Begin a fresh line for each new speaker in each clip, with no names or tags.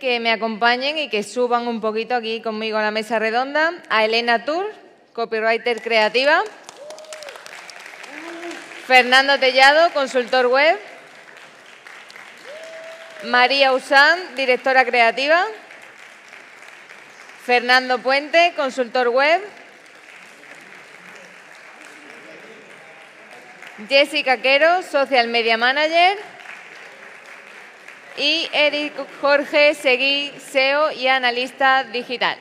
que me acompañen y que suban un poquito aquí conmigo a la mesa redonda a Elena Tur, copywriter creativa, Fernando Tellado, consultor web, María Usán, directora creativa, Fernando Puente, consultor web, Jessica Quero, social media manager, y Eric Jorge Seguí, SEO y analista digital.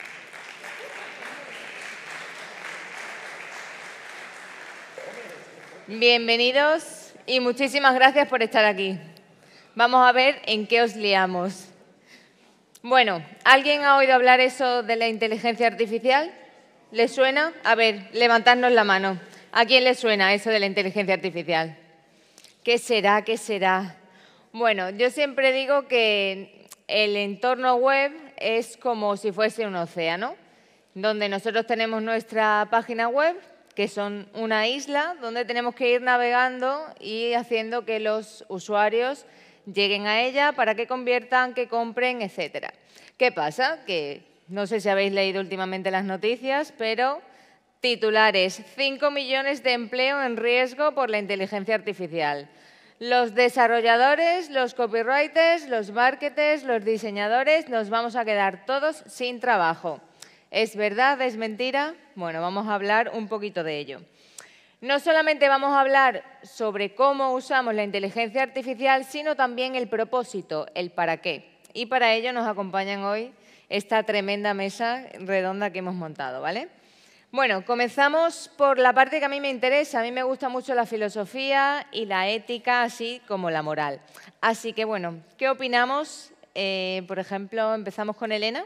Bienvenidos y muchísimas gracias por estar aquí. Vamos a ver en qué os liamos. Bueno, ¿alguien ha oído hablar eso de la inteligencia artificial? ¿Le suena? A ver, levantadnos la mano. ¿A quién le suena eso de la inteligencia artificial? ¿Qué será? ¿Qué será? Bueno, yo siempre digo que el entorno web es como si fuese un océano, donde nosotros tenemos nuestra página web, que son una isla, donde tenemos que ir navegando y haciendo que los usuarios lleguen a ella para que conviertan, que compren, etcétera. ¿Qué pasa? Que no sé si habéis leído últimamente las noticias, pero titulares: 5 millones de empleo en riesgo por la inteligencia artificial. Los desarrolladores, los copywriters, los marketers, los diseñadores, nos vamos a quedar todos sin trabajo. ¿Es verdad? ¿Es mentira? Bueno, vamos a hablar un poquito de ello. No solamente vamos a hablar sobre cómo usamos la inteligencia artificial, sino también el propósito, el para qué. Y para ello nos acompañan hoy esta tremenda mesa redonda que hemos montado, ¿vale? Bueno, comenzamos por la parte que a mí me interesa. A mí me gusta mucho la filosofía y la ética, así como la moral. Así que, bueno, ¿qué opinamos? Por ejemplo, empezamos con Elena.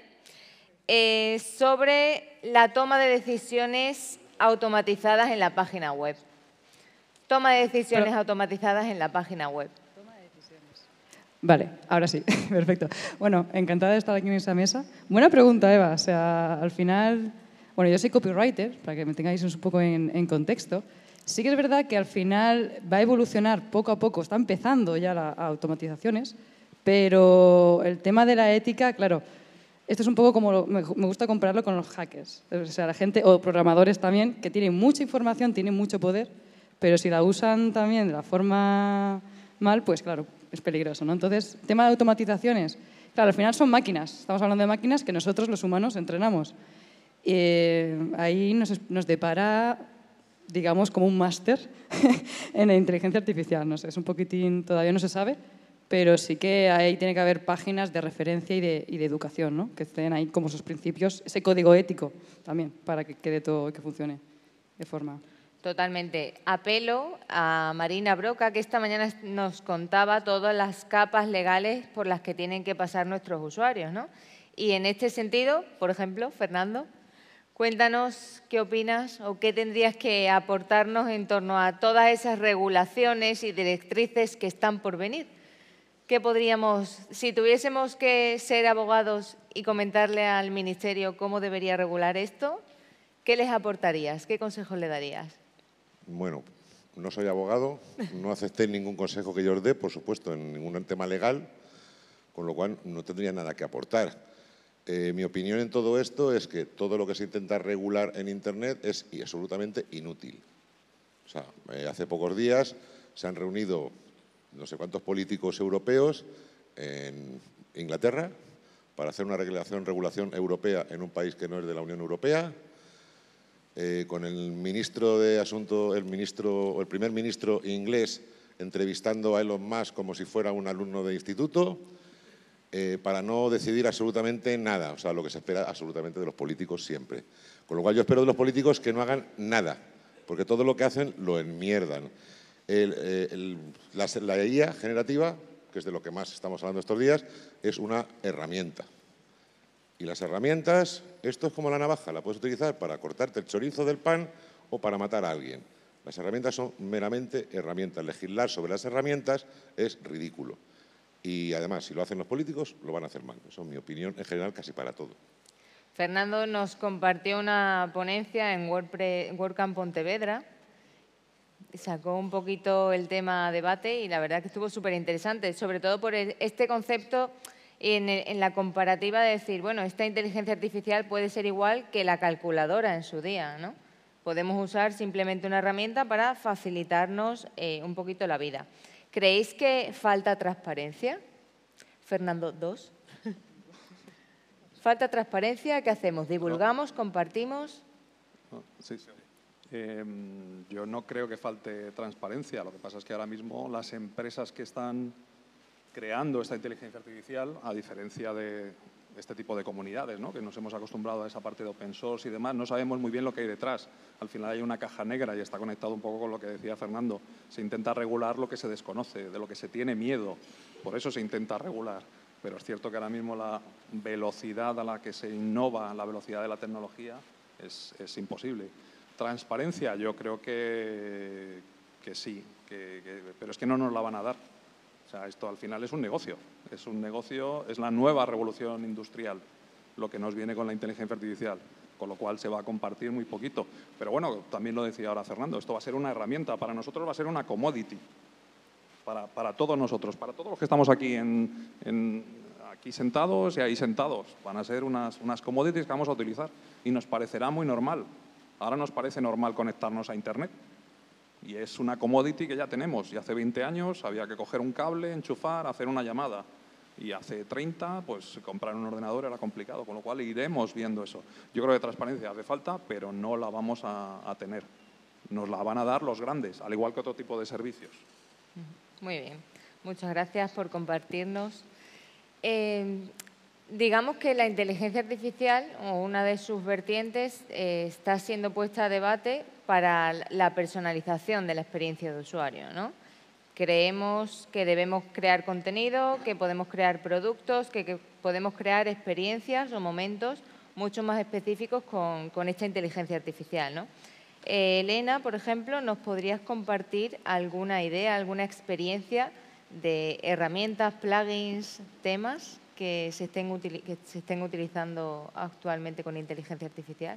Sobre la toma de decisiones automatizadas en la página web. Toma de decisiones automatizadas en la página web.
Vale, ahora sí, perfecto. Bueno, encantada de estar aquí en esta mesa. Buena pregunta, Eva. O sea, al final, bueno, yo soy copywriter, para que me tengáis un poco en contexto. Sí que es verdad que al final va a evolucionar poco a poco, está empezando ya las automatizaciones, pero el tema de la ética, claro, esto es un poco como, me gusta compararlo con los hackers. O sea, la gente, o programadores también, que tienen mucha información, tienen mucho poder, pero si la usan también de la forma mal, pues claro, es peligroso, ¿no? Entonces, tema de automatizaciones, claro, al final son máquinas. Estamos hablando de máquinas que nosotros, los humanos, entrenamos. Ahí nos depara, digamos, como un máster en la inteligencia artificial. No sé, es un poquitín, todavía no se sabe, pero sí que ahí tiene que haber páginas de referencia y de educación, ¿no? Que estén ahí como esos principios, ese código ético también, para que quede todo, que funcione de forma...
Totalmente. Apelo a Marina Broca, que esta mañana nos contaba todas las capas legales por las que tienen que pasar nuestros usuarios, ¿no? Y en este sentido, por ejemplo, Fernando, cuéntanos qué opinas o qué tendrías que aportarnos en torno a todas esas regulaciones y directrices que están por venir. ¿Qué podríamos, si tuviésemos que ser abogados y comentarle al Ministerio cómo debería regular esto, qué les aportarías? ¿Qué consejos le darías?
Bueno, no soy abogado, no acepté ningún consejo que yo os dé, por supuesto, en ningún tema legal, con lo cual no tendría nada que aportar. Mi opinión en todo esto es que todo lo que se intenta regular en Internet es absolutamente inútil. O sea, hace pocos días se han reunido no sé cuántos políticos europeos en Inglaterra para hacer una regulación europea en un país que no es de la Unión Europea, con el ministro de Asuntos, el primer ministro inglés entrevistando a Elon Musk como si fuera un alumno de instituto, para no decidir absolutamente nada, o sea, lo que se espera absolutamente de los políticos siempre. Con lo cual yo espero de los políticos que no hagan nada, porque todo lo que hacen lo enmierdan. La IA generativa, que es de lo que más estamos hablando estos días, es una herramienta. Y las herramientas, esto es como la navaja, la puedes utilizar para cortarte el chorizo del pan o para matar a alguien. Las herramientas son meramente herramientas. Legislar sobre las herramientas es ridículo. Y además, si lo hacen los políticos, lo van a hacer mal. Eso es mi opinión en general casi para todo.
Fernando nos compartió una ponencia en WordCamp Pontevedra. Sacó un poquito el tema a debate y la verdad que estuvo súper interesante, sobre todo por este concepto en la comparativa de decir, bueno, esta inteligencia artificial puede ser igual que la calculadora en su día, ¿no? Podemos usar simplemente una herramienta para facilitarnos un poquito la vida. ¿Creéis que falta transparencia? Fernando, 2. ¿Falta transparencia? ¿Qué hacemos? ¿Divulgamos? ¿Compartimos?
Sí. Yo no creo que falte transparencia. Lo que pasa es que ahora mismo las empresas que están creando esta inteligencia artificial, a diferencia de este tipo de comunidades, ¿no?, que nos hemos acostumbrado a esa parte de open source y demás, no sabemos muy bien lo que hay detrás. Al final hay una caja negra y está conectado un poco con lo que decía Fernando. Se intenta regular lo que se desconoce, de lo que se tiene miedo. Por eso se intenta regular. Pero es cierto que ahora mismo la velocidad a la que se innova, la velocidad de la tecnología, es imposible. Transparencia, yo creo que sí, pero es que no nos la van a dar. O sea, esto al final es un negocio, es la nueva revolución industrial, lo que nos viene con la inteligencia artificial, con lo cual se va a compartir muy poquito. Pero bueno, también lo decía ahora Fernando, esto va a ser una herramienta, para nosotros va a ser una commodity, para todos nosotros, para todos los que estamos aquí, aquí sentados y ahí sentados, van a ser unas commodities que vamos a utilizar y nos parecerá muy normal. Ahora nos parece normal conectarnos a Internet. Y es una commodity que ya tenemos. Y hace 20 años había que coger un cable, enchufar, hacer una llamada. Y hace 30, pues comprar un ordenador era complicado, con lo cual iremos viendo eso. Yo creo que transparencia hace falta, pero no la vamos a tener. Nos la van a dar los grandes, al igual que otro tipo de servicios.
Muy bien. Muchas gracias por compartirnos. Digamos que la inteligencia artificial, o una de sus vertientes, está siendo puesta a debate para la personalización de la experiencia de usuario, ¿no? Creemos que debemos crear contenido, que podemos crear productos, que podemos crear experiencias o momentos mucho más específicos con esta inteligencia artificial, ¿no? Elena, por ejemplo, ¿nos podrías compartir alguna idea, alguna experiencia de herramientas, plugins, temas que se estén utilizando actualmente con inteligencia artificial?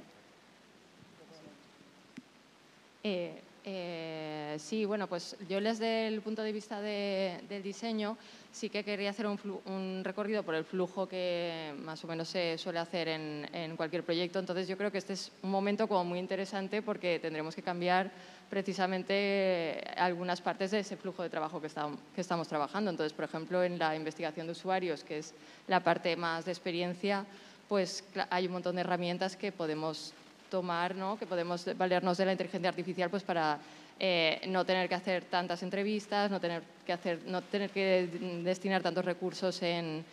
Sí, bueno, pues yo desde el punto de vista del diseño sí que quería hacer un recorrido por el flujo que más o menos se suele hacer en cualquier proyecto. Entonces yo creo que este es un momento como muy interesante porque tendremos que cambiar precisamente algunas partes de ese flujo de trabajo que estamos trabajando. Entonces, por ejemplo, en la investigación de usuarios, que es la parte más de experiencia, pues hay un montón de herramientas que podemos tomar, ¿no?, que podemos valernos de la inteligencia artificial pues para no tener que hacer tantas entrevistas, no tener que destinar tantos recursos en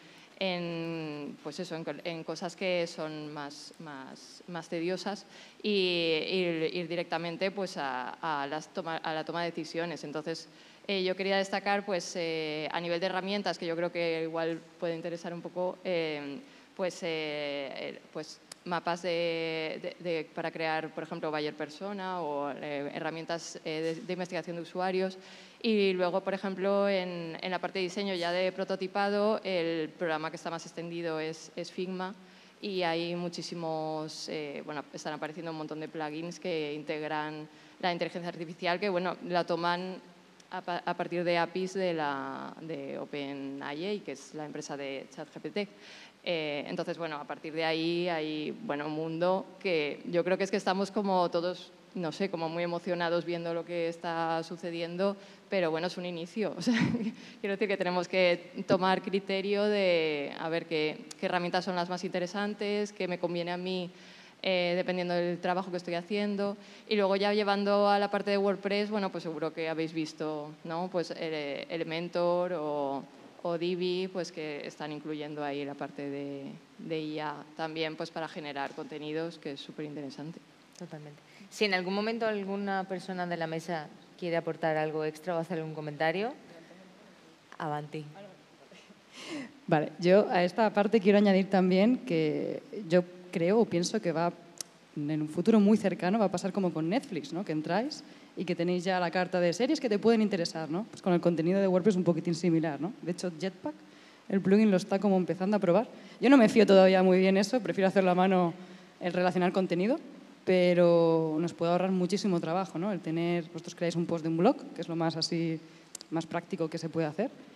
cosas que son más tediosas y ir directamente pues a la toma de decisiones. Entonces, yo quería destacar pues a nivel de herramientas, que yo creo que igual puede interesar un poco, pues mapas para crear, por ejemplo, Buyer Persona o herramientas de investigación de usuarios. Y luego, por ejemplo, en la parte de diseño ya de prototipado, el programa que está más extendido es Figma y hay muchísimos, están apareciendo un montón de plugins que integran la inteligencia artificial que, bueno, la toman a partir de APIs de OpenAI, que es la empresa de ChatGPT. Entonces, bueno, a partir de ahí hay, bueno, un mundo que yo creo que es que estamos como todos, no sé, como muy emocionados viendo lo que está sucediendo, pero bueno, es un inicio. O sea, quiero decir que tenemos que tomar criterio de a ver qué herramientas son las más interesantes, qué me conviene a mí, dependiendo del trabajo que estoy haciendo. Y luego ya llevando a la parte de WordPress, bueno, pues seguro que habéis visto, ¿no?, pues Elementor o Divi, pues que están incluyendo ahí la parte de IA también, pues para generar contenidos, que es súper interesante.
Totalmente. Si en algún momento alguna persona de la mesa quiere aportar algo extra o hacer algún comentario, avanti.
Vale, yo a esta parte quiero añadir también que yo creo o pienso que en un futuro muy cercano va a pasar como con Netflix, ¿no?, que entráis y que tenéis ya la carta de series que te pueden interesar, ¿no? Pues con el contenido de WordPress un poquitín similar, ¿no? De hecho, Jetpack, el plugin lo está como empezando a probar. Yo no me fío todavía muy bien eso, prefiero hacerlo a mano, el relacionar contenido, pero nos puede ahorrar muchísimo trabajo, ¿no? El tener, vosotros creáis un post de un blog, que es lo más práctico que se puede hacer,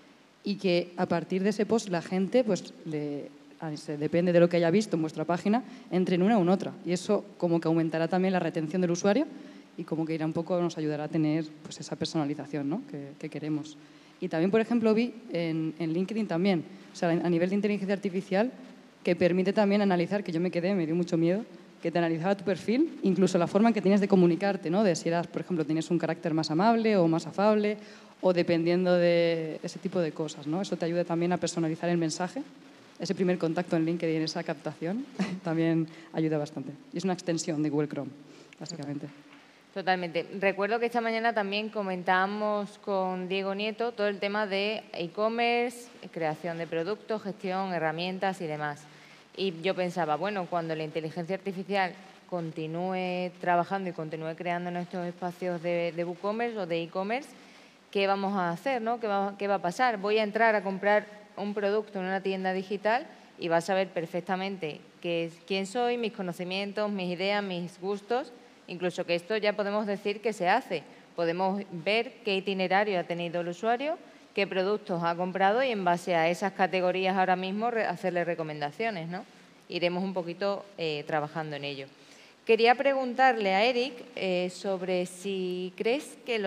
y que a partir de ese post la gente, pues depende de lo que haya visto en vuestra página, entre en una o en otra. Y eso como que aumentará también la retención del usuario y como que irá un poco, nos ayudará a tener pues, esa personalización, ¿no? que queremos. Y también, por ejemplo, vi en LinkedIn también, o sea, a nivel de inteligencia artificial, que permite también analizar, que yo me dio mucho miedo, que te analizaba tu perfil, incluso la forma en que tienes de comunicarte, ¿no? De si eras, por ejemplo, tienes un carácter más amable o más afable, o dependiendo de ese tipo de cosas, ¿no? Eso te ayuda también a personalizar el mensaje. Ese primer contacto en LinkedIn, esa captación, también ayuda bastante. Y es una extensión de Google Chrome, básicamente.
Totalmente. Recuerdo que esta mañana también comentábamos con Diego Nieto todo el tema de e-commerce, creación de productos, gestión, herramientas y demás. Y yo pensaba, bueno, cuando la inteligencia artificial continúe trabajando y continúe creando nuestros espacios de WooCommerce o de e-commerce, ¿qué vamos a hacer, ¿no? ¿Qué va a pasar? Voy a entrar a comprar un producto en una tienda digital y vas a ver perfectamente quién soy, mis conocimientos, mis ideas, mis gustos. Incluso que esto ya podemos decir que se hace. Podemos ver qué itinerario ha tenido el usuario, qué productos ha comprado y en base a esas categorías ahora mismo hacerle recomendaciones, ¿no? Iremos un poquito trabajando en ello. Quería preguntarle a Eric sobre si crees que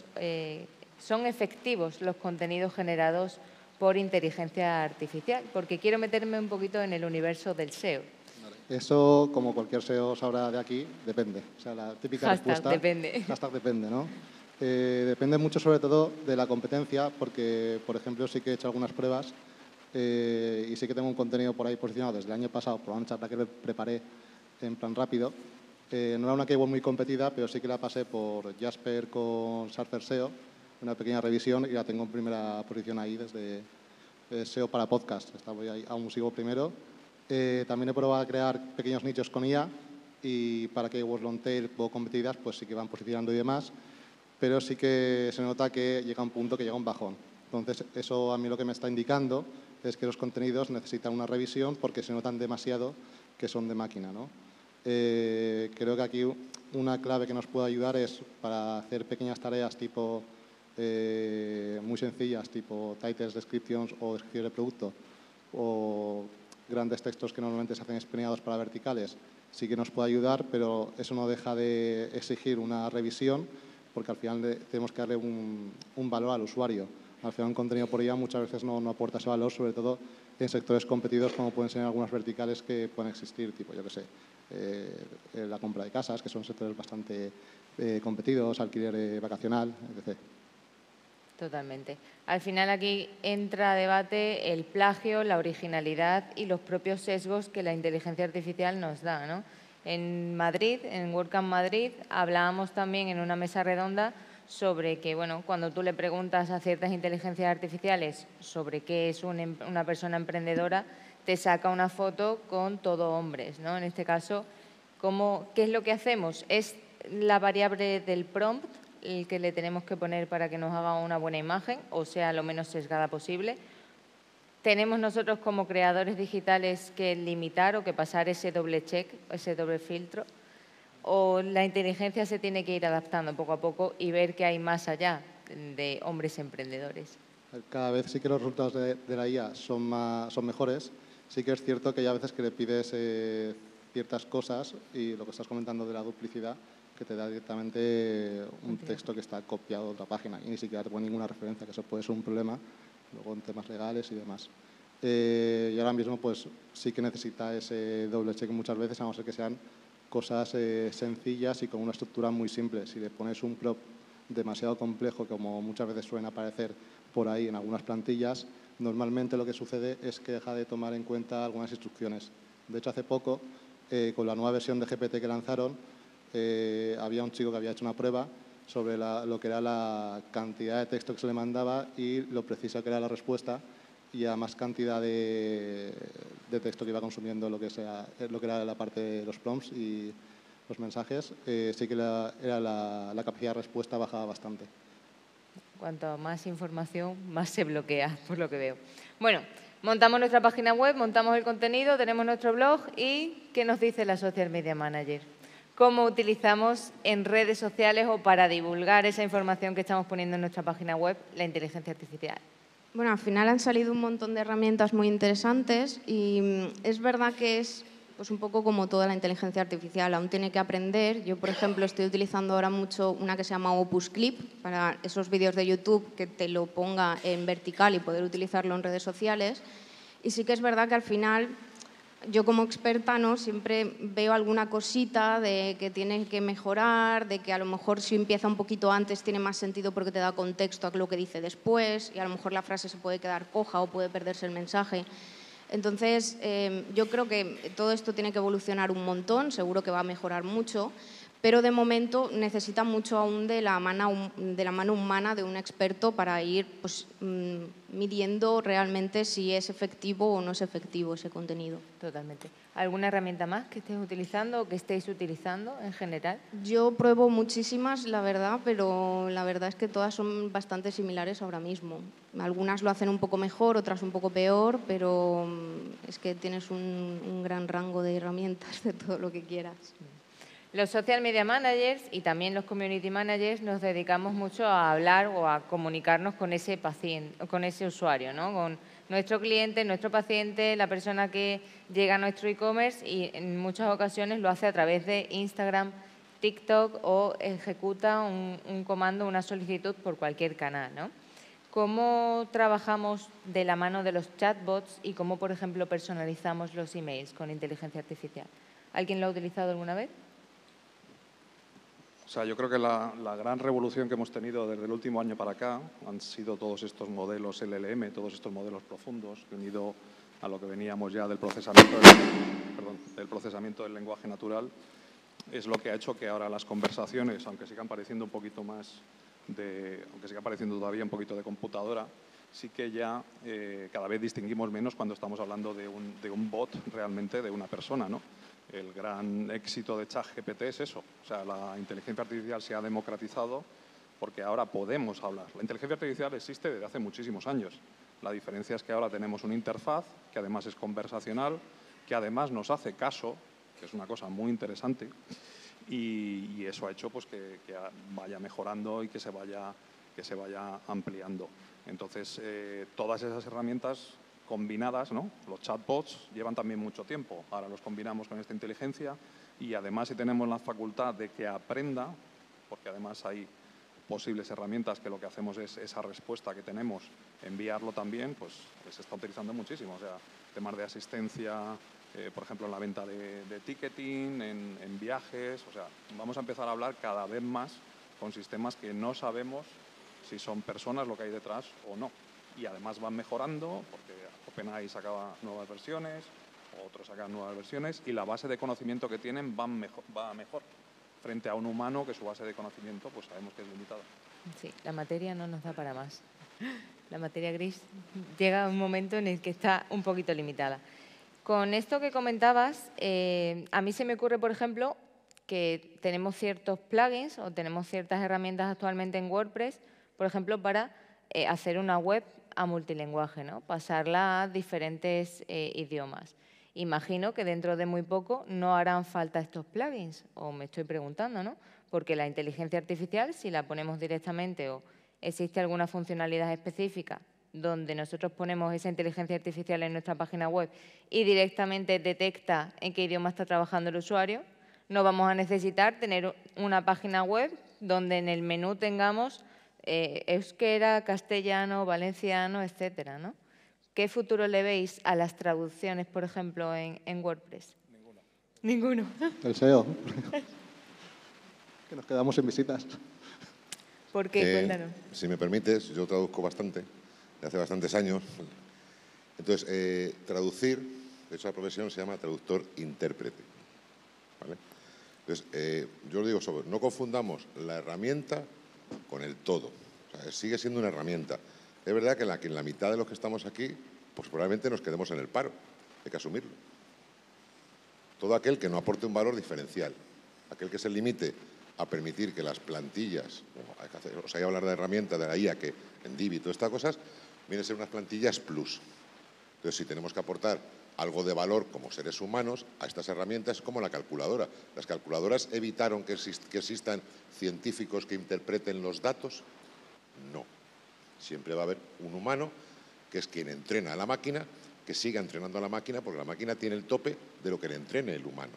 son efectivos los contenidos generados por inteligencia artificial, porque quiero meterme un poquito en el universo del SEO.
Eso, como cualquier SEO sabrá de aquí, depende. O sea, la típica respuesta…
Depende.
Hashtag depende, ¿no? Depende mucho, sobre todo, de la competencia, porque, por ejemplo, sí que he hecho algunas pruebas y sí que tengo un contenido por ahí posicionado desde el año pasado, por una charla que preparé en plan rápido. No era una keyword muy competida, pero sí que la pasé por Jasper con Surfer SEO, una pequeña revisión, y la tengo en primera posición ahí desde SEO para podcast. Aún sigo primero. También he probado a crear pequeños nichos con IA y para keywords long tail poco competidas, pues sí que van posicionando y demás, pero sí que se nota que llega un punto que llega un bajón. Entonces, eso a mí lo que me está indicando es que los contenidos necesitan una revisión porque se notan demasiado que son de máquina, ¿no? Creo que aquí una clave que nos puede ayudar es para hacer pequeñas tareas tipo muy sencillas, tipo titles, descriptions o descripción de producto, o grandes textos que normalmente se hacen espeneados para verticales, sí que nos puede ayudar, pero eso no deja de exigir una revisión, porque al final tenemos que darle un valor al usuario. Al final un contenido por IA muchas veces no aporta ese valor, sobre todo en sectores competidos como pueden ser algunas verticales que pueden existir, tipo, yo qué sé, la compra de casas, que son sectores bastante competidos, alquiler vacacional, etc.
Totalmente. Al final aquí entra a debate el plagio, la originalidad y los propios sesgos que la inteligencia artificial nos da, ¿no? En Madrid, en WordCamp Madrid, hablábamos también en una mesa redonda sobre que, bueno, cuando tú le preguntas a ciertas inteligencias artificiales sobre qué es una persona emprendedora, te saca una foto con todo hombres, ¿no? En este caso, ¿qué es lo que hacemos? Es la variable del prompt el que le tenemos que poner para que nos haga una buena imagen, o sea, lo menos sesgada posible. Tenemos nosotros como creadores digitales que limitar o que pasar ese doble check, ese doble filtro, o la inteligencia se tiene que ir adaptando poco a poco y ver que hay más allá de hombres emprendedores.
Cada vez sí que los resultados de la IA son mejores. Sí que es cierto que hay a veces que le pides ciertas cosas y lo que estás comentando de la duplicidad, que te da directamente un texto que está copiado de otra página y ni siquiera te pone ninguna referencia, que eso puede ser un problema luego en temas legales y demás. Y ahora mismo pues sí que necesita ese doble check muchas veces, a no ser que sean cosas sencillas y con una estructura muy simple. Si le pones un prop demasiado complejo, como muchas veces suelen aparecer por ahí en algunas plantillas, normalmente lo que sucede es que deja de tomar en cuenta algunas instrucciones. De hecho, hace poco, con la nueva versión de GPT que lanzaron, había un chico que había hecho una prueba sobre lo que era la cantidad de texto que se le mandaba y lo precisa que era la respuesta, y a más cantidad de texto que iba consumiendo lo que era la parte de los prompts y los mensajes, sí que la capacidad de respuesta bajaba bastante.
Cuanto más información, más se bloquea, por lo que veo. Bueno, montamos nuestra página web, montamos el contenido, tenemos nuestro blog y ¿qué nos dice la Social Media Manager? ¿Cómo utilizamos en redes sociales o para divulgar esa información que estamos poniendo en nuestra página web la inteligencia artificial?
Bueno, al final han salido un montón de herramientas muy interesantes y es verdad que es pues un poco como toda la inteligencia artificial, aún tiene que aprender. Yo, por ejemplo, estoy utilizando ahora mucho una que se llama Opus Clip para esos vídeos de YouTube que te lo ponga en vertical y poder utilizarlo en redes sociales. Y sí que es verdad que al final yo como experta, ¿no?, siempre veo alguna cosita de que tiene que mejorar, de que a lo mejor si empieza un poquito antes tiene más sentido porque te da contexto a lo que dice después y a lo mejor la frase se puede quedar coja o puede perderse el mensaje. Entonces, yo creo que todo esto tiene que evolucionar un montón, seguro que va a mejorar mucho, pero de momento necesita mucho aún de la mano humana de un experto para ir pues, midiendo realmente si es efectivo o no es efectivo ese contenido.
Totalmente. ¿Alguna herramienta más que estés utilizando o que estéis utilizando en general?
Yo pruebo muchísimas, la verdad, pero la verdad es que todas son bastante similares ahora mismo. Algunas lo hacen un poco mejor, otras un poco peor, pero es que tienes un gran rango de herramientas de todo lo que quieras.
Los social media managers y también los community managers nos dedicamos mucho a hablar o a comunicarnos con ese paciente, con ese usuario, ¿no?, con nuestro cliente, nuestro paciente, la persona que llega a nuestro e-commerce y en muchas ocasiones lo hace a través de Instagram, TikTok o ejecuta un comando, una solicitud por cualquier canal, ¿no? ¿Cómo trabajamos de la mano de los chatbots y cómo, por ejemplo, personalizamos los emails con inteligencia artificial? ¿Alguien lo ha utilizado alguna vez?
O sea, yo creo que la gran revolución que hemos tenido desde el último año para acá han sido todos estos modelos LLM, todos estos modelos profundos, unido a lo que veníamos ya del procesamiento del lenguaje natural, es lo que ha hecho que ahora las conversaciones, aunque sigan pareciendo un poquito más aunque siga pareciendo todavía un poquito de computadora, sí que ya cada vez distinguimos menos cuando estamos hablando de un bot realmente, de una persona, ¿no? El gran éxito de ChatGPT es eso. O sea, la inteligencia artificial se ha democratizado porque ahora podemos hablar. La inteligencia artificial existe desde hace muchísimos años. La diferencia es que ahora tenemos una interfaz que además es conversacional, que además nos hace caso, que es una cosa muy interesante, y eso ha hecho pues, que vaya mejorando y que se vaya ampliando. Entonces, todas esas herramientas combinadas, ¿no? Los chatbots llevan también mucho tiempo, ahora los combinamos con esta inteligencia y además si tenemos la facultad de que aprenda, porque además hay posibles herramientas que lo que hacemos es esa respuesta que tenemos, enviarlo también, pues se está utilizando muchísimo, o sea, temas de asistencia, por ejemplo, en la venta de ticketing, en viajes, o sea, vamos a empezar a hablar cada vez más con sistemas que no sabemos si son personas lo que hay detrás o no. Y además van mejorando, porque OpenAI sacaba nuevas versiones, otros sacan nuevas versiones, y la base de conocimiento que tienen va mejor frente a un humano que su base de conocimiento pues sabemos que es limitada.
Sí, la materia no nos da para más. La materia gris llega a un momento en el que está un poquito limitada. Con esto que comentabas, a mí se me ocurre, por ejemplo, que tenemos ciertos plugins o tenemos ciertas herramientas actualmente en WordPress, por ejemplo, para hacer una web a multilenguaje, ¿no? Pasarla a diferentes idiomas. Imagino que dentro de muy poco no harán falta estos plugins, o me estoy preguntando, ¿no? Porque la inteligencia artificial, si la ponemos directamente o existe alguna funcionalidad específica donde nosotros ponemos esa inteligencia artificial en nuestra página web y directamente detecta en qué idioma está trabajando el usuario, no vamos a necesitar tener una página web donde en el menú tengamos euskera, castellano, valenciano, etcétera, ¿no? ¿Qué futuro le veis a las traducciones, por ejemplo, en WordPress? Ninguno.
El SEO. Que nos quedamos sin visitas.
¿Por qué? Cuéntanos.
Si me permites, yo traduzco bastante, de hace bastantes años. Entonces, traducir, de hecho la profesión se llama traductor-intérprete. ¿Vale? Entonces, yo os digo, no confundamos la herramienta con el todo. O sea, sigue siendo una herramienta. Es verdad que en la mitad de los que estamos aquí, pues probablemente nos quedemos en el paro. Hay que asumirlo. Todo aquel que no aporte un valor diferencial, aquel que se limite a permitir que las plantillas, o sea, hay que hablar de herramienta de la IA, que en Divi y todas estas cosas, vienen a ser unas plantillas plus. Entonces, si tenemos que aportar algo de valor como seres humanos a estas herramientas, como la calculadora. ¿Las calculadoras evitaron que existan científicos que interpreten los datos? No. Siempre va a haber un humano que es quien entrena a la máquina, que siga entrenando a la máquina, porque la máquina tiene el tope de lo que le entrene el humano.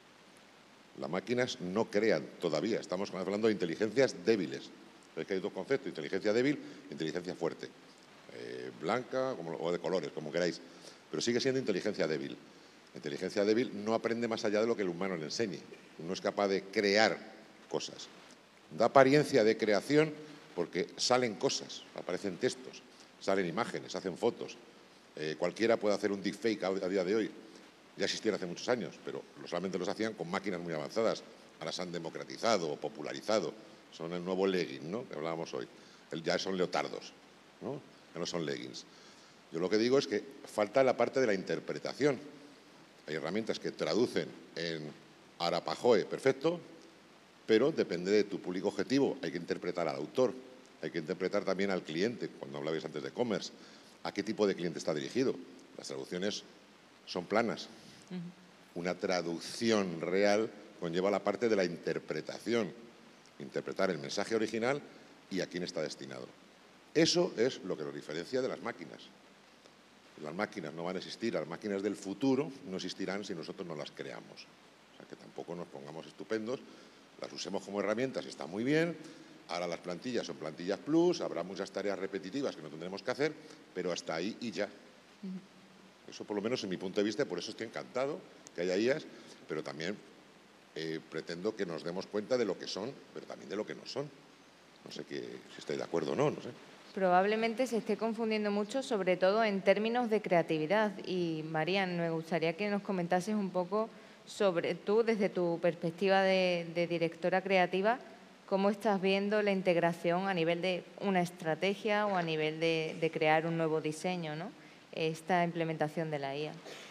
Las máquinas no crean todavía, estamos hablando de inteligencias débiles. Es que hay dos conceptos, inteligencia débil e inteligencia fuerte. Blanca o de colores, como queráis, pero sigue siendo inteligencia débil. La inteligencia débil no aprende más allá de lo que el humano le enseñe, no es capaz de crear cosas. Da apariencia de creación porque salen cosas, aparecen textos, salen imágenes, hacen fotos. Cualquiera puede hacer un deepfake a día de hoy. Ya existían hace muchos años, pero solamente los hacían con máquinas muy avanzadas. Ahora se han democratizado o popularizado. Son el nuevo legging, ¿no?, que hablábamos hoy. Ya son leotardos, ¿no? Ya no son leggings. Yo lo que digo es que falta la parte de la interpretación. Hay herramientas que traducen en Arapahoe, perfecto, pero depende de tu público objetivo. Hay que interpretar al autor, hay que interpretar también al cliente, cuando hablabais antes de e-commerce. ¿A qué tipo de cliente está dirigido? Las traducciones son planas. Una traducción real conlleva la parte de la interpretación. Interpretar el mensaje original y a quién está destinado. Eso es lo que nos diferencia de las máquinas. Las máquinas no van a existir, las máquinas del futuro no existirán si nosotros no las creamos. O sea, que tampoco nos pongamos estupendos, las usemos como herramientas, está muy bien. Ahora las plantillas son plantillas plus, habrá muchas tareas repetitivas que no tendremos que hacer, pero hasta ahí y ya. Eso por lo menos en mi punto de vista, por eso estoy encantado que haya IAs, pero también pretendo que nos demos cuenta de lo que son, pero también de lo que no son. No sé si estáis de acuerdo o no, no sé.
Probablemente se esté confundiendo mucho, sobre todo en términos de creatividad. Y, Marian, me gustaría que nos comentases un poco sobre tú, desde tu perspectiva de directora creativa, cómo estás viendo la integración a nivel de una estrategia o a nivel de crear un nuevo diseño, ¿no?, esta implementación de la IA.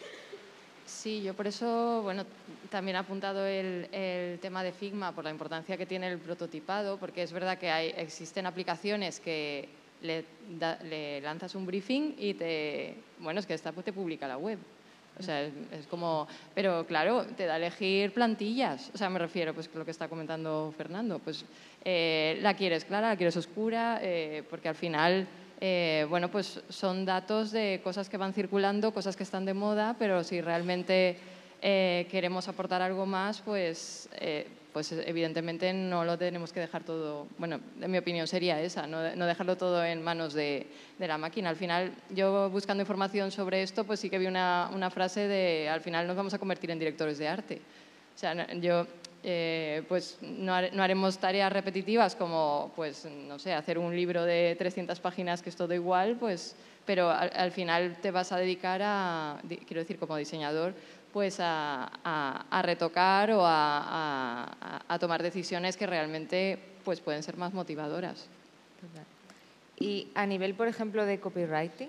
Sí, yo por eso, bueno, también he apuntado el tema de Figma por la importancia que tiene el prototipado, porque es verdad que existen aplicaciones que le lanzas un briefing y es que esta te publica la web. O sea, es como, pero claro, te da a elegir plantillas. O sea, me refiero, pues, a lo que está comentando Fernando. Pues, la quieres clara, la quieres oscura, porque al final, pues son datos de cosas que van circulando, cosas que están de moda, pero si realmente queremos aportar algo más, pues evidentemente no lo tenemos que dejar todo, bueno, en mi opinión sería esa, no dejarlo todo en manos de la máquina. Al final, yo buscando información sobre esto, pues sí que vi una frase de, al final nos vamos a convertir en directores de arte. O sea, pues no haremos tareas repetitivas como, pues, no sé, hacer un libro de 300 páginas que es todo igual, pues, pero al final te vas a dedicar quiero decir, como diseñador, pues a retocar o a tomar decisiones que realmente pues pueden ser más motivadoras.
Y a nivel, por ejemplo, de copywriting,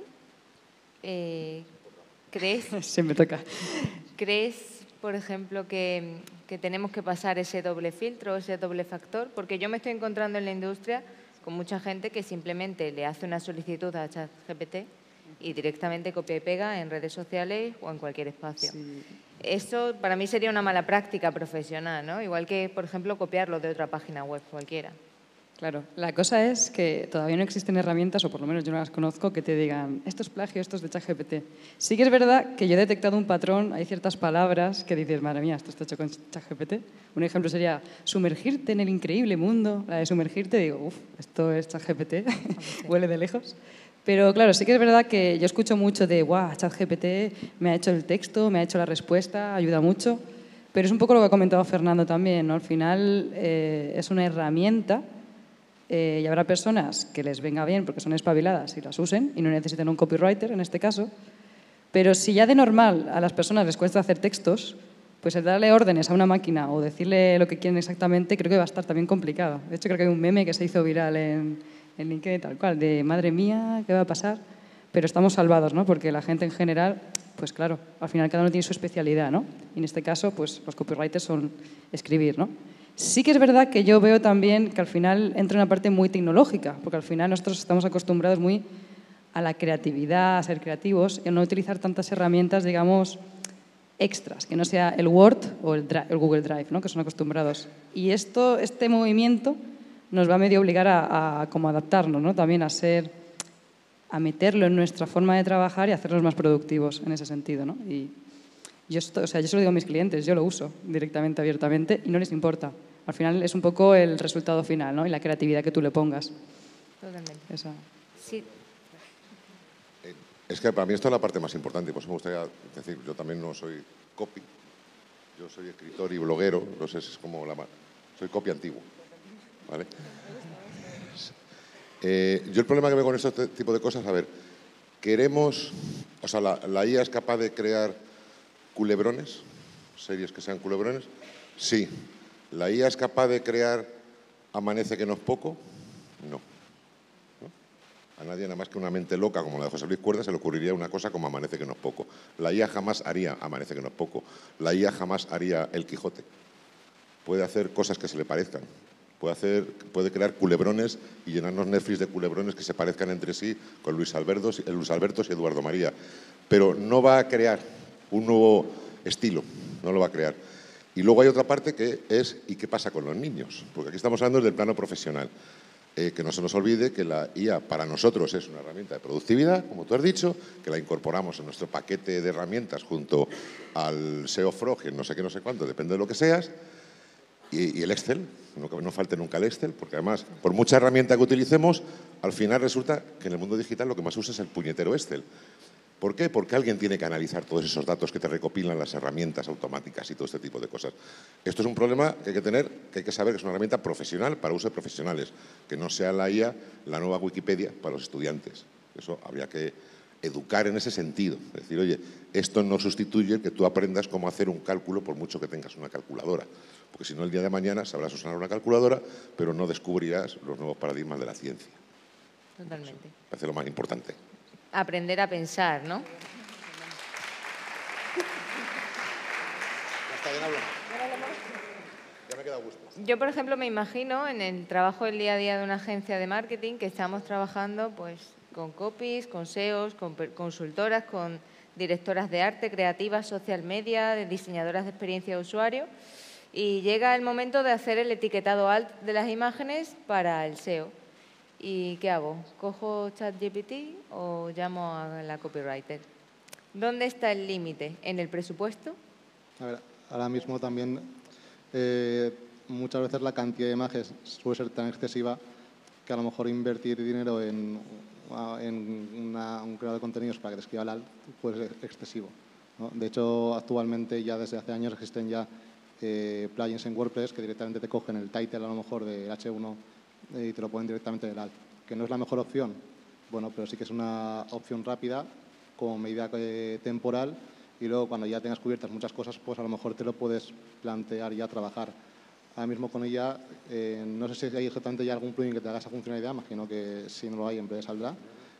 ¿crees?
Sí, me toca.
¿Crees, por ejemplo, que tenemos que pasar ese doble filtro, ese doble factor? Porque yo me estoy encontrando en la industria con mucha gente que simplemente le hace una solicitud a ChatGPT y directamente copia y pega en redes sociales o en cualquier espacio. Sí. Eso para mí sería una mala práctica profesional, ¿no? Igual que, por ejemplo, copiarlo de otra página web cualquiera.
Claro, la cosa es que todavía no existen herramientas, o por lo menos yo no las conozco, que te digan esto es plagio, esto es de ChatGPT. Sí que es verdad que yo he detectado un patrón, hay ciertas palabras que dices, madre mía, esto está hecho con ChatGPT. Un ejemplo sería sumergirte en el increíble mundo. La de sumergirte, digo, uff, esto es ChatGPT, huele de lejos. Pero claro, sí que es verdad que yo escucho mucho de, guau, ChatGPT me ha hecho el texto, me ha hecho la respuesta, ayuda mucho. Pero es un poco lo que ha comentado Fernando también, ¿no? Al final es una herramienta. Y habrá personas que les venga bien porque son espabiladas y las usen y no necesitan un copywriter en este caso, pero si ya de normal a las personas les cuesta hacer textos, pues el darle órdenes a una máquina o decirle lo que quieren exactamente creo que va a estar también complicado. De hecho creo que hay un meme que se hizo viral en LinkedIn tal cual, de madre mía, ¿qué va a pasar? Pero estamos salvados, ¿no? Porque la gente en general, pues claro, al final cada uno tiene su especialidad, ¿no? Y en este caso, pues los copywriters son escribir, ¿no? Sí que es verdad que yo veo también que al final entra una parte muy tecnológica, porque al final nosotros estamos acostumbrados muy a la creatividad, a ser creativos y a no utilizar tantas herramientas, digamos, extras, que no sea el Word o el Google Drive, ¿no? Que son acostumbrados. Y este movimiento nos va a medio obligar a como adaptarnos, ¿no? También a ser a meterlo en nuestra forma de trabajar y hacerlos más productivos en ese sentido, ¿no? Y yo se lo digo a mis clientes, yo lo uso directamente, abiertamente, y no les importa. Al final es un poco el resultado final, ¿no? Y la creatividad que tú le pongas.
Totalmente.
Esa.
Sí.
Es que para mí esto es la parte más importante, pues me gustaría decir, yo también no soy copy, yo soy escritor y bloguero, no sé, es como soy copy antiguo, ¿vale? Yo el problema que veo con este tipo de cosas, a ver, queremos, o sea, la IA es capaz de crear culebrones, series que sean culebrones, sí. ¿La IA es capaz de crear Amanece que no es poco? No. A nadie, nada más que una mente loca como la de José Luis Cuerda, se le ocurriría una cosa como Amanece que no es poco. La IA jamás haría Amanece que no es poco. La IA jamás haría El Quijote. Puede hacer cosas que se le parezcan. Puede crear culebrones y llenarnos Netflix de culebrones que se parezcan entre sí con Luis Albertos y Eduardo María. Pero no va a crear un nuevo estilo, no lo va a crear. Y luego hay otra parte que es ¿y qué pasa con los niños? Porque aquí estamos hablando del plano profesional. Que no se nos olvide que la IA para nosotros es una herramienta de productividad, como tú has dicho, que la incorporamos en nuestro paquete de herramientas junto al SEO Frog, no sé qué, no sé cuánto, depende de lo que seas, y el Excel, que no falte nunca el Excel, porque además, por mucha herramienta que utilicemos, al final resulta que en el mundo digital lo que más usa es el puñetero Excel. ¿Por qué? Porque alguien tiene que analizar todos esos datos que te recopilan las herramientas automáticas y todo este tipo de cosas. Esto es un problema que hay que tener, que hay que saber que es una herramienta profesional para uso de profesionales, que no sea la IA la nueva Wikipedia para los estudiantes. Eso habría que educar en ese sentido. Es decir, oye, esto no sustituye que tú aprendas cómo hacer un cálculo por mucho que tengas una calculadora. Porque si no, el día de mañana sabrás usar una calculadora, pero no descubrirás los nuevos paradigmas de la ciencia.
Totalmente.
Eso me parece lo más importante.
Aprender a pensar, ¿no?
Ya me queda a gusto.
Yo, por ejemplo, me imagino en el trabajo del día a día de una agencia de marketing que estamos trabajando pues, con copies, con SEOs, con consultoras, con directoras de arte, creativas, social media, de diseñadoras de experiencia de usuario. Y llega el momento de hacer el etiquetado alt de las imágenes para el SEO. ¿Y qué hago? ¿Cojo ChatGPT o llamo a la copywriter? ¿Dónde está el límite? ¿En el presupuesto?
A ver, ahora mismo también muchas veces la cantidad de imágenes suele ser tan excesiva que a lo mejor invertir dinero en un creador de contenidos para que te escriba el alt puede ser excesivo, ¿no? De hecho, actualmente ya desde hace años existen ya plugins en WordPress que directamente te cogen el title a lo mejor del H1 y te lo ponen directamente del alt. ¿Que no es la mejor opción? Bueno, pero sí que es una opción rápida como medida temporal y luego cuando ya tengas cubiertas muchas cosas, pues a lo mejor te lo puedes plantear ya trabajar. Ahora mismo con ella, no sé si hay exactamente ya algún plugin que te haga esa funcionalidad, imagino que si no lo hay en breve saldrá,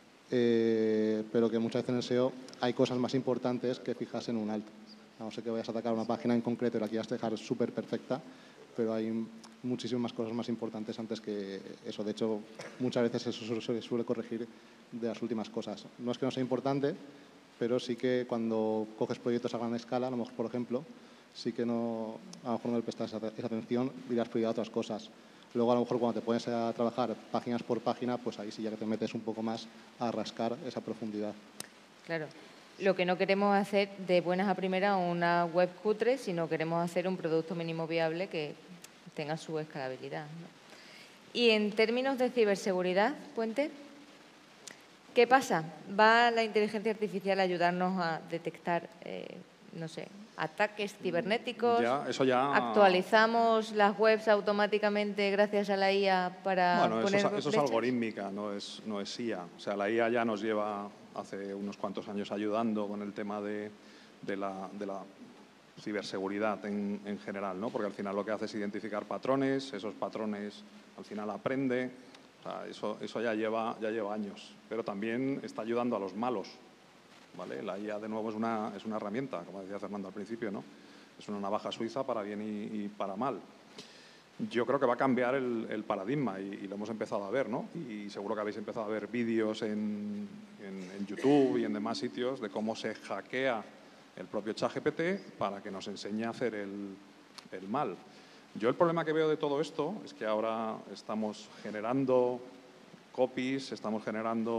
pero que muchas veces en el SEO hay cosas más importantes que fijarse en un alt. No sé que vayas a atacar una página en concreto y la quieras dejar súper perfecta, pero hay muchísimas cosas más importantes antes que eso. De hecho, muchas veces eso se suele corregir de las últimas cosas. No es que no sea importante, pero sí que cuando coges proyectos a gran escala, a lo mejor, por ejemplo, sí que no, a lo mejor no le prestas esa atención y le has prioridad a otras cosas. Luego, a lo mejor, cuando te pones a trabajar páginas por página, pues ahí sí ya que te metes un poco más a rascar esa profundidad.
Claro. Lo que no queremos hacer de buenas a primeras una web cutre, sino queremos hacer un producto mínimo viable que tenga su escalabilidad, ¿no? Y en términos de ciberseguridad, Puente, ¿qué pasa? ¿Va la inteligencia artificial a ayudarnos a detectar, no sé, ataques cibernéticos?
Ya.
¿Actualizamos las webs automáticamente gracias a la IA para
bueno,
poner
eso es
brechas?
algorítmica, no es IA. O sea, la IA ya nos lleva hace unos cuantos años ayudando con el tema de la ciberseguridad en general, ¿no? Porque al final lo que hace es identificar patrones, esos patrones al final aprende. O sea, eso ya lleva años, pero también está ayudando a los malos, ¿vale? La IA, de nuevo, es una herramienta, como decía Fernando al principio, ¿no? Es una navaja suiza para bien y para mal. Yo creo que va a cambiar el paradigma y lo hemos empezado a ver, ¿no? Y seguro que habéis empezado a ver vídeos en YouTube y en demás sitios de cómo se hackea el propio ChatGPT para que nos enseñe a hacer el mal. Yo el problema que veo de todo esto es que ahora estamos generando copies, estamos generando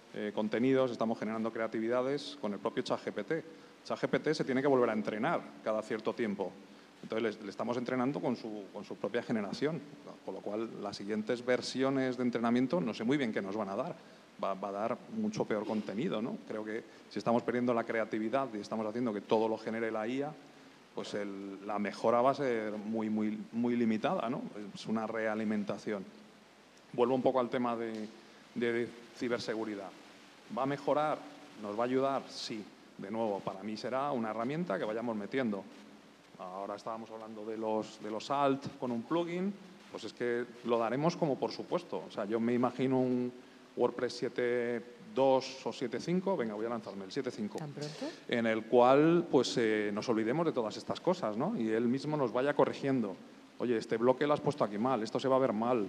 contenidos, estamos generando creatividades con el propio ChatGPT. ChatGPT se tiene que volver a entrenar cada cierto tiempo. Entonces, le estamos entrenando con su propia generación, con lo cual las siguientes versiones de entrenamiento no sé muy bien qué nos van a dar. Va a dar mucho peor contenido, ¿no? Creo que si estamos perdiendo la creatividad y estamos haciendo que todo lo genere la IA, pues la mejora va a ser muy limitada, ¿no? Es una realimentación. Vuelvo un poco al tema de ciberseguridad. ¿Va a mejorar? ¿Nos va a ayudar? Sí. De nuevo, para mí será una herramienta que vayamos metiendo. Ahora estábamos hablando de los alt con un plugin, pues es que lo daremos como por supuesto. O sea, yo me imagino un WordPress 7.2 o 7.5, venga, voy a lanzarme el 7.5, en el cual pues nos olvidemos de todas estas cosas, ¿no? Y él mismo nos vaya corrigiendo. Oye, este bloque lo has puesto aquí mal, esto se va a ver mal,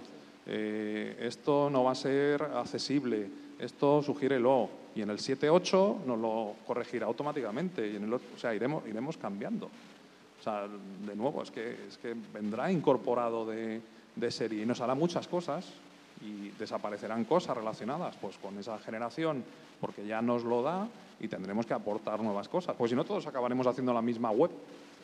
esto no va a ser accesible, esto sugiérelo. Y en el 7.8 nos lo corregirá automáticamente. Y en o sea, iremos cambiando. O sea, de nuevo, es que vendrá incorporado de serie y nos hará muchas cosas y desaparecerán cosas relacionadas pues con esa generación porque ya nos lo da y tendremos que aportar nuevas cosas. Pues si no, todos acabaremos haciendo la misma web.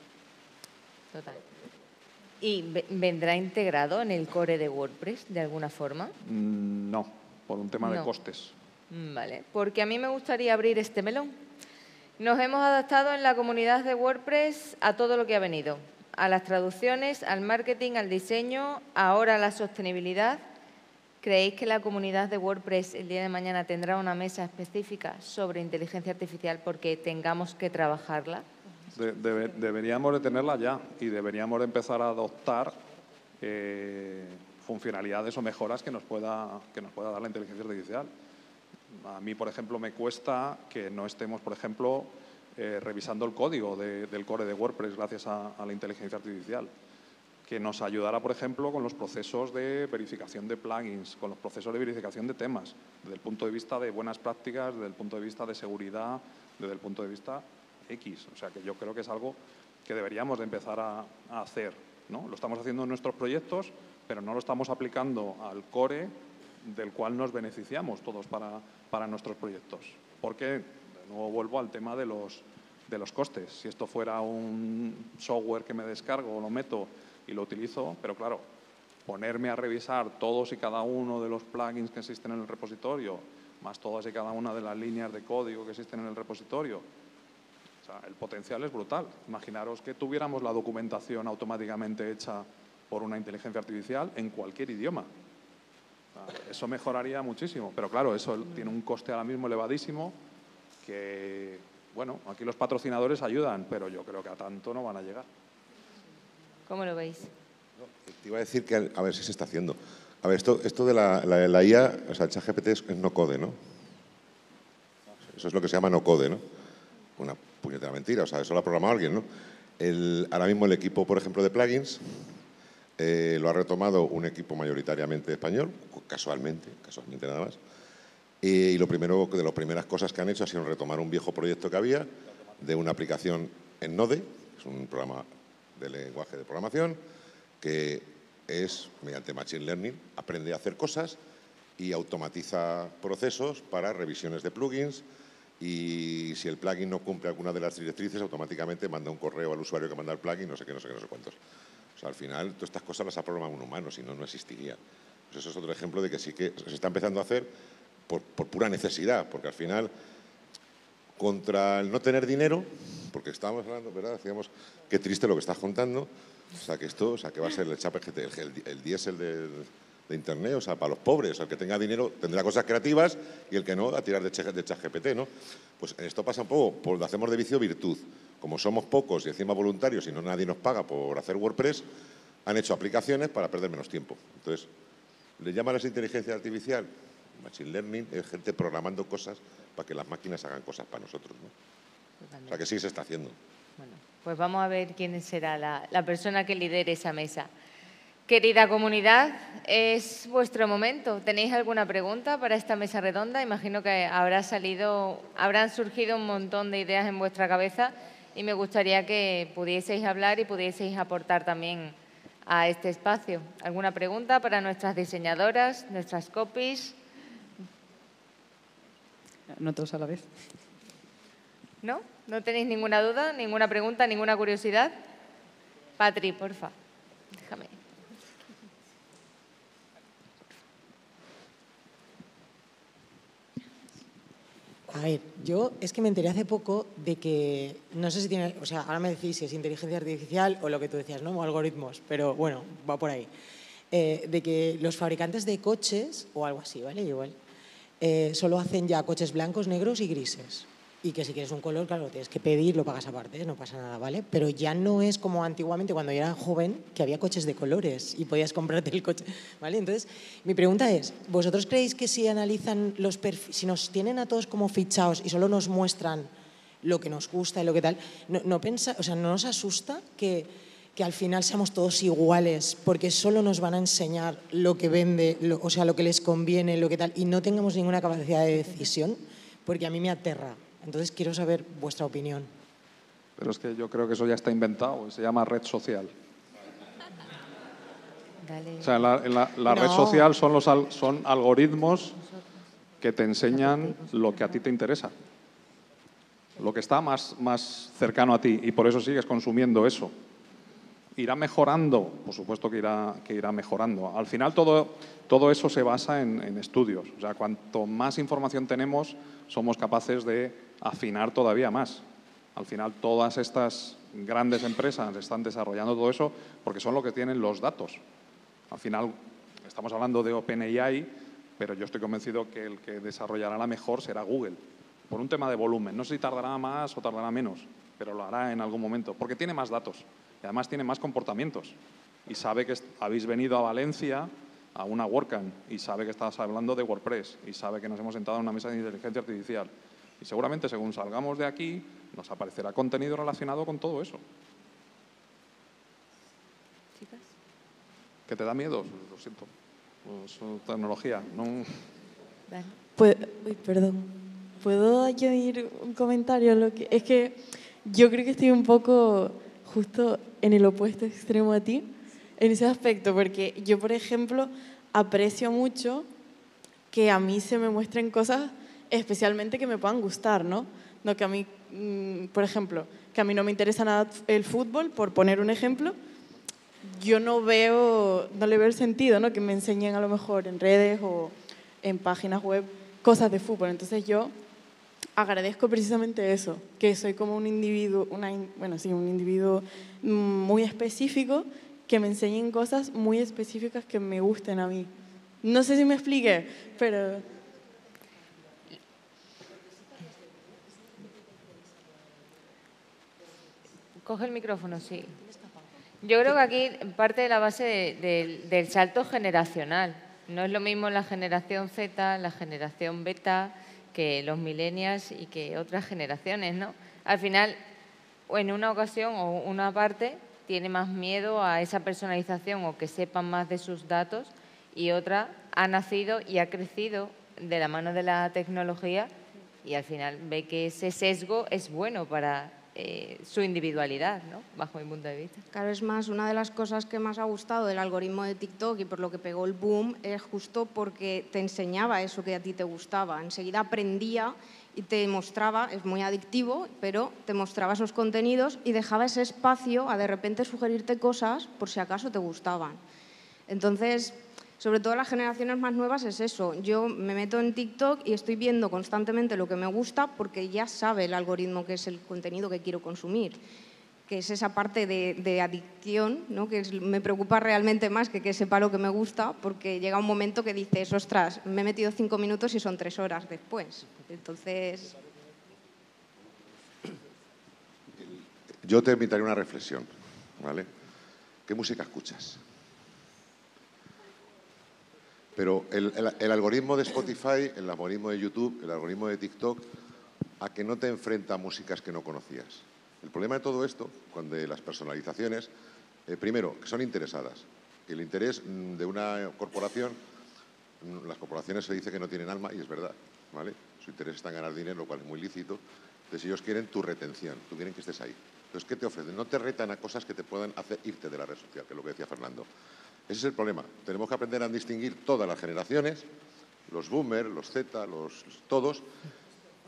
Total. ¿Y vendrá integrado en el core de WordPress de alguna forma?
No, por un tema de costes.
Vale, porque a mí me gustaría abrir este melón. Nos hemos adaptado en la comunidad de WordPress a todo lo que ha venido, a las traducciones, al marketing, al diseño, ahora a la sostenibilidad. ¿Creéis que la comunidad de WordPress el día de mañana tendrá una mesa específica sobre inteligencia artificial porque tengamos que trabajarla?
Deberíamos de tenerla ya y deberíamos de empezar a adoptar funcionalidades o mejoras que nos pueda dar la inteligencia artificial. A mí, por ejemplo, me cuesta que no estemos, por ejemplo, revisando el código del core de WordPress gracias a la inteligencia artificial. Que nos ayudará, por ejemplo, con los procesos de verificación de plugins, con los procesos de verificación de temas, desde el punto de vista de buenas prácticas, desde el punto de vista de seguridad, desde el punto de vista X. O sea, que yo creo que es algo que deberíamos de empezar a hacer, ¿no? Lo estamos haciendo en nuestros proyectos, pero no lo estamos aplicando al core del cual nos beneficiamos todos para nuestros proyectos. Porque, de nuevo, vuelvo al tema de los costes. Si esto fuera un software que me descargo o lo meto y lo utilizo, pero claro, ponerme a revisar todos y cada uno de los plugins que existen en el repositorio, más todas y cada una de las líneas de código que existen en el repositorio, o sea, el potencial es brutal. Imaginaros que tuviéramos la documentación automáticamente hecha por una inteligencia artificial en cualquier idioma. O sea, eso mejoraría muchísimo, pero claro, eso tiene un coste ahora mismo elevadísimo que, bueno, aquí los patrocinadores ayudan, pero yo creo que a tanto no van a llegar.
¿Cómo lo veis?
Te iba a decir que a ver si se está haciendo. A ver, esto de la IA, o sea, el ChatGPT es no code, ¿no? Eso es lo que se llama no code, ¿no? Una puñetera mentira, o sea, eso lo ha programado alguien, ¿no? Ahora mismo el equipo, por ejemplo, de plugins lo ha retomado un equipo mayoritariamente español, casualmente nada más. Y de las primeras cosas que han hecho ha sido retomar un viejo proyecto que había de una aplicación en Node, que es un programa de lenguaje de programación, que es, mediante Machine Learning, aprende a hacer cosas y automatiza procesos para revisiones de plugins y si el plugin no cumple alguna de las directrices, automáticamente manda un correo al usuario que manda el plugin, no sé qué, no sé cuántos. O sea, al final, todas estas cosas las ha programado un humano, si no, no existiría. Pues eso es otro ejemplo de que sí que se está empezando a hacer por pura necesidad, porque al final, contra el no tener dinero, porque estábamos hablando, ¿verdad? Decíamos, qué triste lo que estás contando, o sea, que esto, o sea, que va a ser el ChatGPT, el diésel de Internet, o sea, para los pobres, o sea, el que tenga dinero tendrá cosas creativas y el que no, a tirar de ChatGPT, ¿no? Pues esto pasa un poco, pues lo hacemos de vicio virtud. Como somos pocos y encima voluntarios y no nadie nos paga por hacer WordPress, han hecho aplicaciones para perder menos tiempo. Entonces, ¿le llaman a esa inteligencia artificial? Machine Learning es gente programando cosas para que las máquinas hagan cosas para nosotros, ¿no? O sea, que sí se está haciendo.
Bueno, pues vamos a ver quién será la persona que lidere esa mesa. Querida comunidad, es vuestro momento. ¿Tenéis alguna pregunta para esta mesa redonda? Imagino que habrán surgido un montón de ideas en vuestra cabeza y me gustaría que pudieseis hablar y pudieseis aportar también a este espacio. ¿Alguna pregunta para nuestras diseñadoras, nuestras copies?
No todos a la vez.
¿No? ¿No tenéis ninguna duda, ninguna pregunta, ninguna curiosidad? Patri, porfa. Déjame.
A ver, yo es que me enteré hace poco de que, no sé si tiene, o sea, ahora me decís si es inteligencia artificial o lo que tú decías, ¿no? O algoritmos, pero bueno, va por ahí. De que los fabricantes de coches, o algo así, ¿vale? Igual, solo hacen ya coches blancos, negros y grises. Y que si quieres un color, claro, lo tienes que pedir, lo pagas aparte, no pasa nada, ¿vale? Pero ya no es como antiguamente, cuando yo era joven, que había coches de colores y podías comprarte el coche, ¿vale? Entonces, mi pregunta es, ¿vosotros creéis que si analizan los perfiles, si nos tienen a todos como fichados y solo nos muestran lo que nos gusta y lo que tal, no nos asusta que al final seamos todos iguales porque solo nos van a enseñar lo que vende, o sea, lo que les conviene, lo que tal, y no tengamos ninguna capacidad de decisión? Porque a mí me aterra. Entonces, quiero saber vuestra opinión.
Pero es que yo creo que eso ya está inventado, se llama red social.
Dale.
O sea, la red social son algoritmos que te enseñan lo que a ti te interesa, lo que está más cercano a ti, y por eso sigues consumiendo eso. ¿Irá mejorando? Por supuesto que irá mejorando. Al final todo eso se basa en estudios. O sea, cuanto más información tenemos, somos capaces de afinar todavía más. Al final todas estas grandes empresas están desarrollando todo eso porque son lo que tienen los datos. Al final estamos hablando de OpenAI, pero yo estoy convencido que el que desarrollará la mejor será Google. Por un tema de volumen. No sé si tardará más o tardará menos, pero lo hará en algún momento, porque tiene más datos. Y además tiene más comportamientos. Y sabe que habéis venido a Valencia a una WordCamp y sabe que estás hablando de WordPress y sabe que nos hemos sentado en una mesa de inteligencia artificial. Y seguramente según salgamos de aquí nos aparecerá contenido relacionado con todo eso.
¿Chicas?
¿Que te da miedo? Lo siento. Es tecnología. No...
Perdón. ¿Puedo añadir un comentario? Es que yo creo que estoy un poco justo en el opuesto extremo a ti, en ese aspecto, porque yo, por ejemplo, aprecio mucho que a mí se me muestren cosas especialmente que me puedan gustar, ¿no? No que a mí, por ejemplo, que a mí no me interesa nada el fútbol, por poner un ejemplo, yo no le veo el sentido, ¿no? Que me enseñen a lo mejor en redes o en páginas web cosas de fútbol. Entonces yo agradezco precisamente eso, que soy como un individuo, un individuo muy específico, que me enseñen cosas muy específicas que me gusten a mí. No sé si me expliqué, pero...
Coge el micrófono, sí. Yo creo que aquí parte de la base del salto generacional. No es lo mismo la generación Z, la generación beta, que los millennials y que otras generaciones, ¿no? Al final, en una ocasión o una parte tiene más miedo a esa personalización o que sepan más de sus datos, y otra ha nacido y ha crecido de la mano de la tecnología y al final ve que ese sesgo es bueno para su individualidad, ¿no? Bajo mi punto de vista.
Claro, es más, una de las cosas que más ha gustado del algoritmo de TikTok y por lo que pegó el boom es justo porque te enseñaba eso que a ti te gustaba. Enseguida aprendía y te mostraba, es muy adictivo, pero te mostraba esos contenidos y dejaba ese espacio a de repente sugerirte cosas por si acaso te gustaban. Entonces, sobre todo las generaciones más nuevas es eso. Yo me meto en TikTok y estoy viendo constantemente lo que me gusta porque ya sabe el algoritmo que es el contenido que quiero consumir, que es esa parte de adicción, ¿no? Que me preocupa realmente más que sepa lo que me gusta, porque llega un momento que dices, ostras, me he metido 5 minutos y son 3 horas después. Entonces...
Yo te invitaré a una reflexión, ¿vale? ¿Qué música escuchas? Pero el algoritmo de Spotify, el algoritmo de YouTube, el algoritmo de TikTok, a que no te enfrenta a músicas que no conocías. El problema de todo esto, cuando las personalizaciones, primero, que son interesadas. El interés de una corporación, las corporaciones se dice que no tienen alma, y es verdad, ¿vale? Su interés está en ganar dinero, lo cual es muy lícito. Entonces ellos quieren tu retención, quieren que estés ahí. Entonces, ¿qué te ofrecen? No te retan a cosas que te puedan hacer irte de la red social, que es lo que decía Fernando. Ese es el problema. Tenemos que aprender a distinguir todas las generaciones, los boomers, los Z, todos,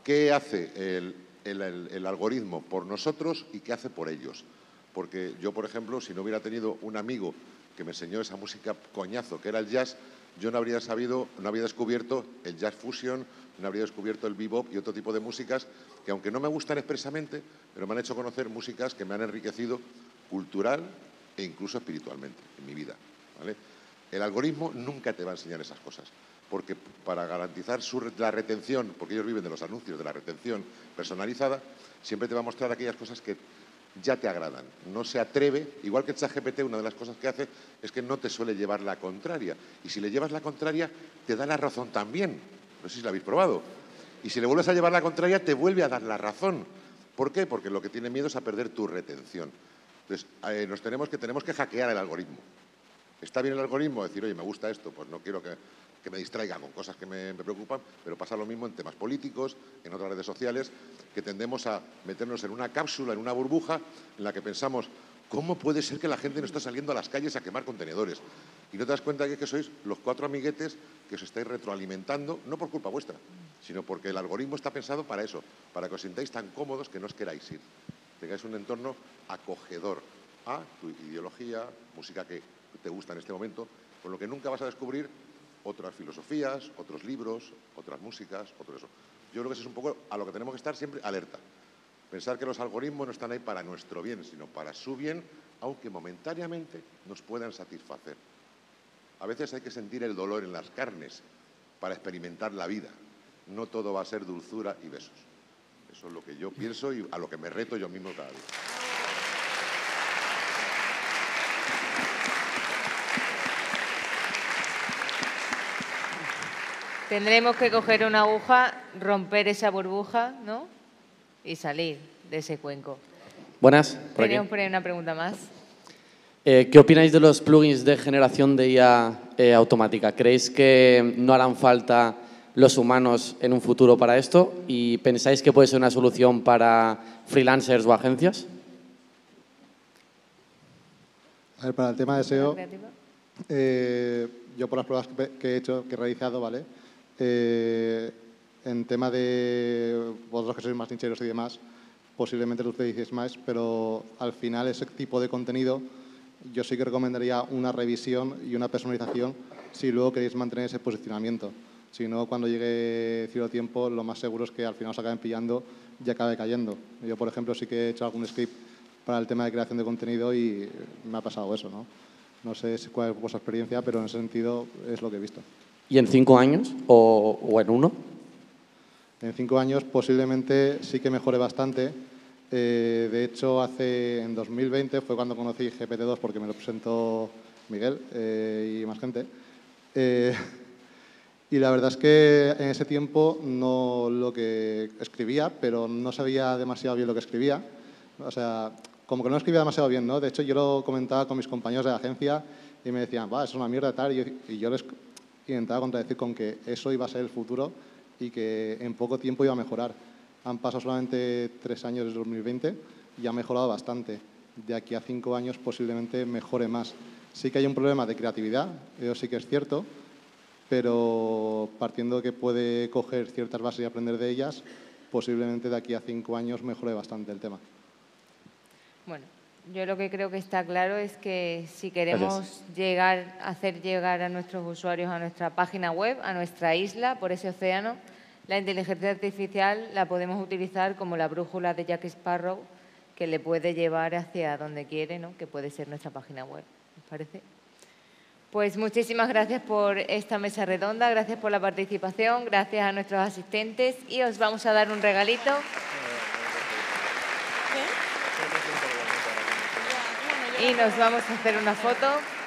qué hace el algoritmo por nosotros y qué hace por ellos. Porque yo, por ejemplo, si no hubiera tenido un amigo que me enseñó esa música coñazo, que era el jazz, yo no habría descubierto el jazz fusion, no habría descubierto el bebop y otro tipo de músicas que, aunque no me gustan expresamente, pero me han hecho conocer músicas que me han enriquecido cultural e incluso espiritualmente en mi vida, ¿vale? El algoritmo nunca te va a enseñar esas cosas, porque para garantizar la retención, porque ellos viven de los anuncios, de la retención personalizada, siempre te va a mostrar aquellas cosas que ya te agradan. No se atreve, igual que el ChatGPT, una de las cosas que hace es que no te suele llevar la contraria. Y si le llevas la contraria, te da la razón también. No sé si lo habéis probado. Y si le vuelves a llevar la contraria, te vuelve a dar la razón. ¿Por qué? Porque lo que tiene miedo es a perder tu retención. Entonces, tenemos que hackear el algoritmo. Está bien el algoritmo, decir, oye, me gusta esto, pues no quiero que me distraiga con cosas que me preocupan, pero pasa lo mismo en temas políticos, en otras redes sociales, que tendemos a meternos en una cápsula, en una burbuja, en la que pensamos, ¿cómo puede ser que la gente no está saliendo a las calles a quemar contenedores? Y no te das cuenta que sois los 4 amiguetes que os estáis retroalimentando, no por culpa vuestra, sino porque el algoritmo está pensado para eso, para que os sintáis tan cómodos que no os queráis ir. Tengáis un entorno acogedor a tu ideología, música que te gusta en este momento, con lo que nunca vas a descubrir otras filosofías, otros libros, otras músicas, otro eso. Yo creo que eso es un poco a lo que tenemos que estar siempre alerta. Pensar que los algoritmos no están ahí para nuestro bien, sino para su bien, aunque momentáneamente nos puedan satisfacer. A veces hay que sentir el dolor en las carnes para experimentar la vida. No todo va a ser dulzura y besos. Eso es lo que yo pienso y a lo que me reto yo mismo cada día.
Tendremos que coger una aguja, romper esa burbuja, ¿no? Y salir de ese cuenco.
Buenas.
Teníamos por ahí una pregunta más.
¿Qué opináis de los plugins de generación de IA automática? ¿Creéis que no harán falta los humanos en un futuro para esto? ¿Y pensáis que puede ser una solución para freelancers o agencias?
A ver, para el tema de SEO, yo por las pruebas que he realizado, ¿vale? En tema de vosotros que sois más nicheros y demás, posiblemente lo utilicéis más, pero al final ese tipo de contenido yo sí que recomendaría una revisión y una personalización si luego queréis mantener ese posicionamiento. Si no, cuando llegue cierto tiempo, lo más seguro es que al final os acaben pillando y acabe cayendo. Yo, por ejemplo, sí que he hecho algún script para el tema de creación de contenido y me ha pasado eso, ¿no? No sé cuál es vuestra experiencia, pero en ese sentido es lo que he visto.
¿Y en 5 años o en 1?
En 5 años posiblemente sí que mejore bastante. De hecho, en 2020 fue cuando conocí GPT-2 porque me lo presentó Miguel y más gente. Y la verdad es que en ese tiempo no lo que escribía, pero no sabía demasiado bien lo que escribía. O sea, como que no escribía demasiado bien, ¿no? De hecho, yo lo comentaba con mis compañeros de la agencia y me decían, va, eso es una mierda tal, y yo les intentaba contradecir con que eso iba a ser el futuro y que en poco tiempo iba a mejorar. Han pasado solamente 3 años desde 2020 y ha mejorado bastante. De aquí a 5 años posiblemente mejore más. Sí que hay un problema de creatividad, eso sí que es cierto, pero partiendo de que puede coger ciertas bases y aprender de ellas, posiblemente de aquí a 5 años mejore bastante el tema.
Bueno, yo lo que creo que está claro es que si queremos hacer llegar a nuestros usuarios a nuestra página web, a nuestra isla, por ese océano, la inteligencia artificial la podemos utilizar como la brújula de Jack Sparrow, que le puede llevar hacia donde quiere, ¿no? Que puede ser nuestra página web. ¿Os parece? Pues muchísimas gracias por esta mesa redonda, gracias por la participación, gracias a nuestros asistentes y os vamos a dar un regalito. Y nos vamos a hacer una foto.